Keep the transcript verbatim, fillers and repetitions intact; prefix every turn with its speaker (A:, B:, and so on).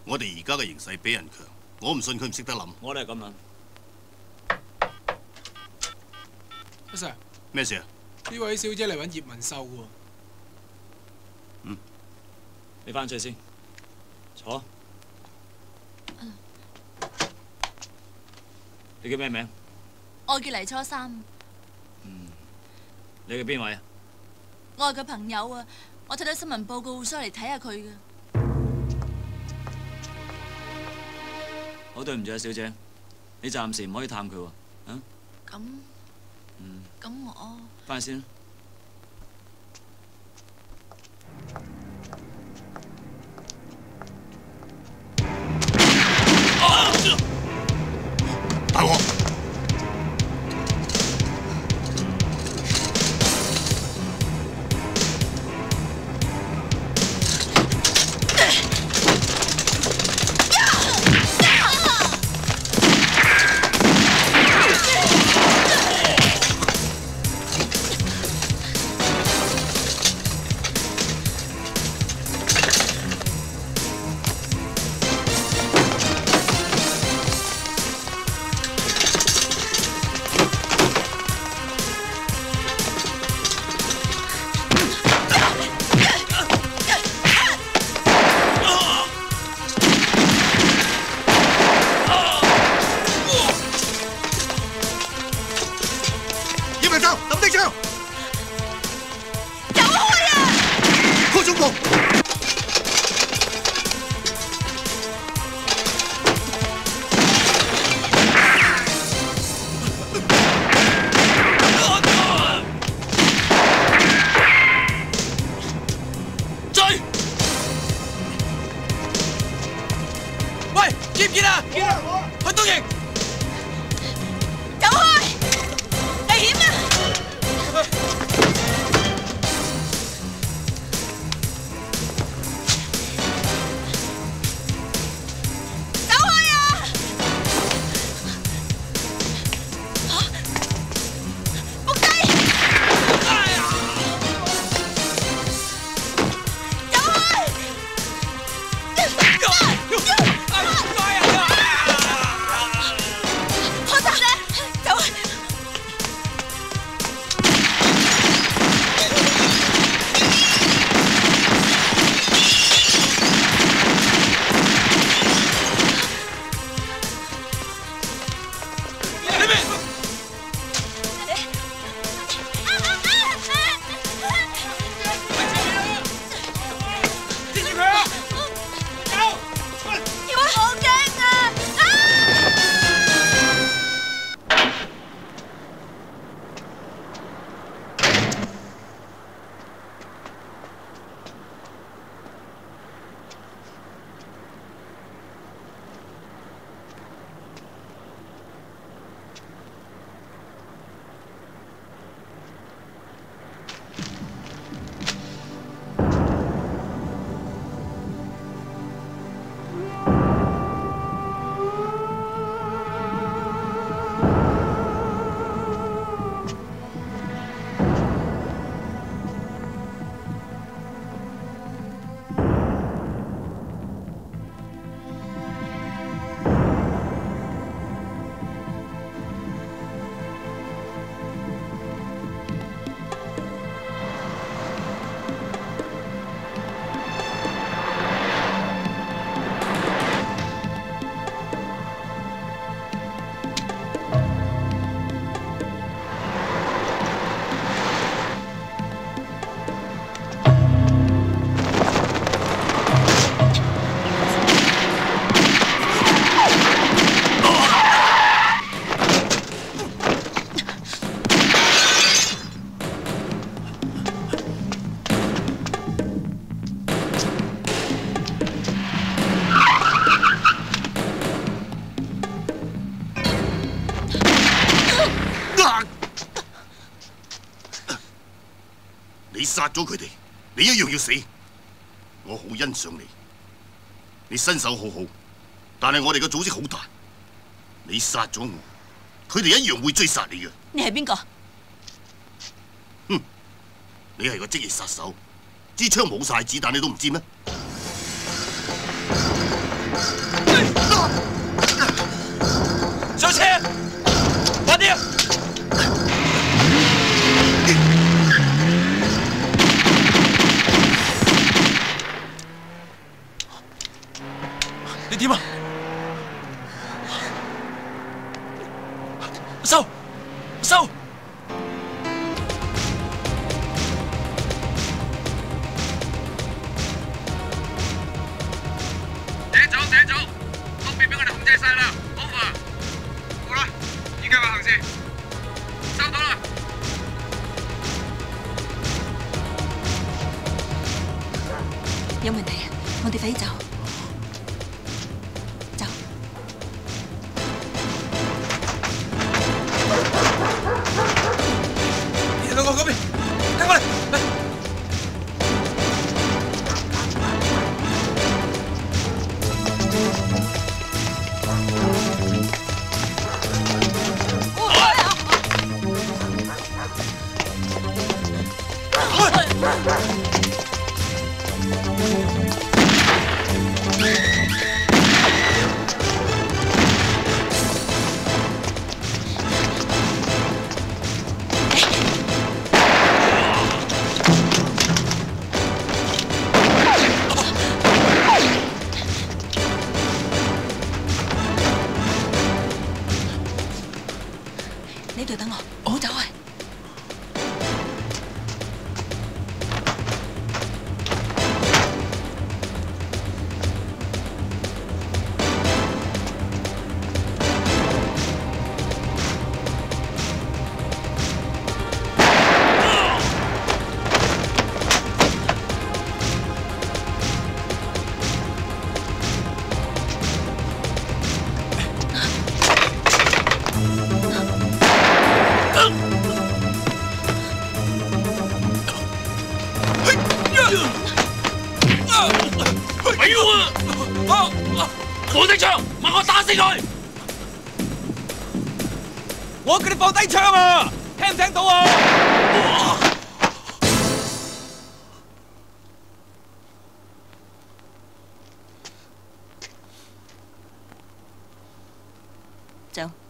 A: 我哋而家嘅形勢比人強，我唔信佢唔識得諗。
B: 我都係咁諗。
C: 阿 Sir，
A: 咩事啊？
C: 呢位小姐嚟揾葉文秀喎。
B: 嗯，你翻出去先，坐。你叫咩名？
D: 我叫黎初三。
B: 嗯，你嘅邊位啊？
D: 我係佢朋友啊，我睇到新聞報告，所以嚟睇下佢嘅。
B: 好對唔住啊，小姐，你暫時唔可以探佢喎。啊？
D: 咁。
B: 嗯。
D: 咁我。
B: 翻去先。
A: 大鑊！你殺咗佢哋，你一樣要死。我好欣賞你，你身手好好，但係我哋嘅組織好大。你殺咗我，佢哋一樣會追殺你嘅。
D: 你係邊個？
A: 哼，你係個職業殺手，支槍冇晒子彈你都唔知咩？
B: 你點啊？收收！
E: 這組這組，東邊俾我哋控制晒啦 ，over。好啦，依家話行先，收到啦。
D: 有問題啊！我哋快啲走。走。
E: 你兩個嗰邊，跟我嚟，嚟。
D: 呢度等我，唔好走啊！
B: 俾我啊！放低槍，問我打死佢！
E: 我叫你放低槍啊！聽唔聽到啊？
D: 走。